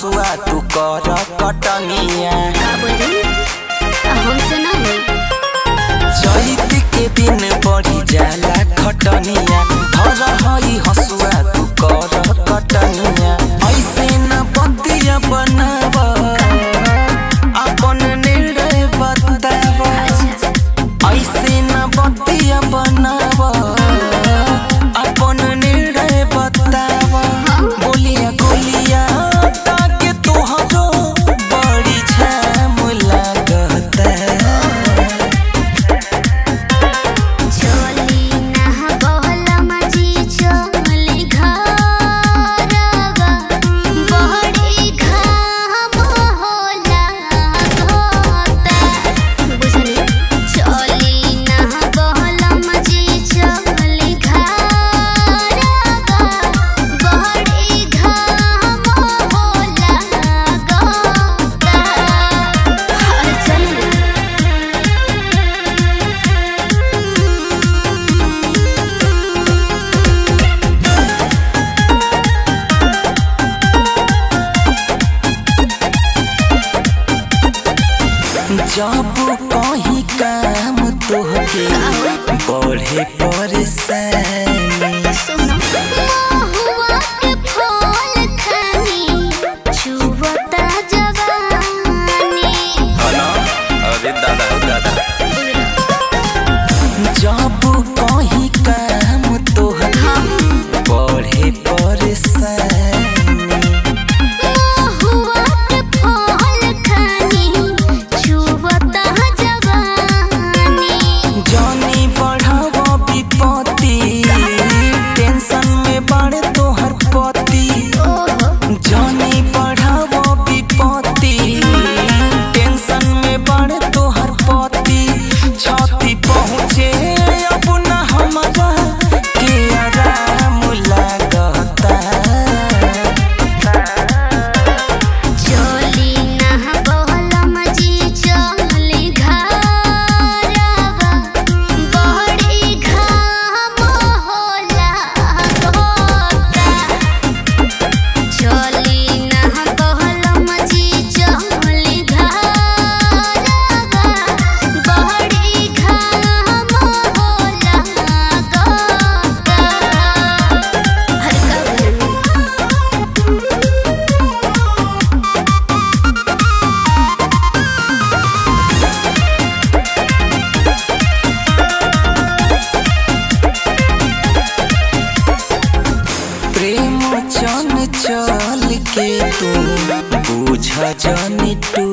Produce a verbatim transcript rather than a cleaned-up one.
हसुआ तू कर कटनिया चैत के दिन बढ़ी जाला खटनिया धर हई हसुआ तू कर कटनिया ऐसे न बतिया बनाव अपन निर्णय बताव ऐसे न बतिया बनाव अपन निर्णय बताव बोलिया गोलिया ताके तोहरो बड़ी झाम लागता जब कहीं काम तोहके बढ़े परेशानी जब कहीं काम तोहके बढ़े परेशानी चल के तू बुझ जानी तू